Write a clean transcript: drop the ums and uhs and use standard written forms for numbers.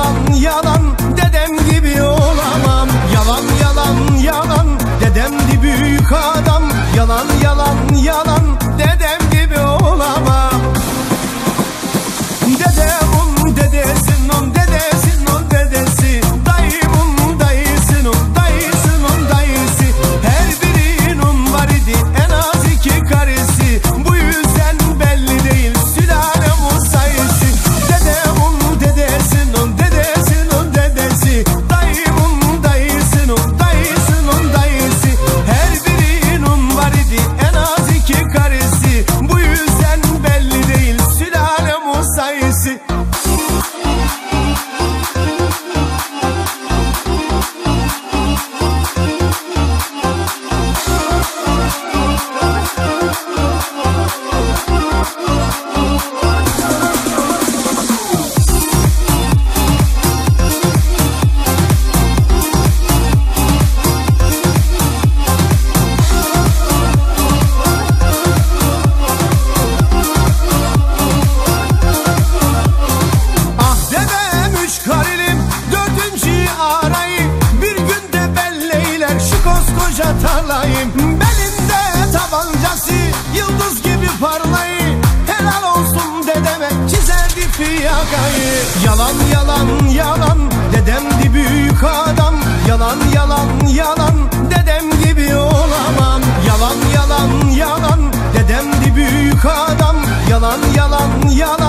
yalan yalan, dedem gibi olamam. Yalan yalan yalan, dedemdi büyük adam. Yalan yalan yalan, dedem gibi olamam. Dedemun dedesinin dedesinin dedesi, dayımın dayısının dayısının dayısı. Her birinin var idi en az 2 karısı. Bu yüzden belli değil sülalemin sayısı. Dedemun dedesinin dedesinin dedesi, dayımın dayısının dayısının dayısı. Her birinin var idi en az 2 karısı. Bu yüzden belli değil sülalemin sayısı. Tarlayım belinde tabancası, yıldız gibi parlayı. Helal olsun dedeme çizerdi fiyakayı. Yalan yalan yalan, dedemdi büyük adam. Yalan yalan yalan, dedem gibi olamam. Yalan yalan yalan, dedemdi büyük adam. Yalan yalan yalan.